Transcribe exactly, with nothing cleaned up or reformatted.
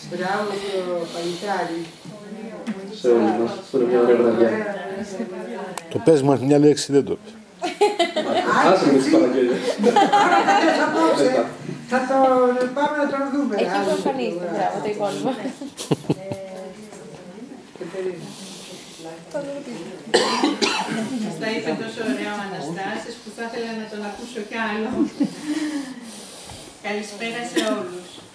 Μπράβο στο παλικάρι. Σε όλους μας, που είναι μια ωραία βραδιά. Το πες μας μια λέξη δεν το πες. Άσε με τις παραγγέλιες. Άρα θα πες απόψε, θα το πάμε να τον δούμε. Εκεί που εμφανίζεται, μπράβο, το υπόλοιπο. Μας τα είπε τόσο ωραία ο Αναστάσης που θα ήθελα να τον ακούσω κι άλλο. Καλησπέρα σε όλους.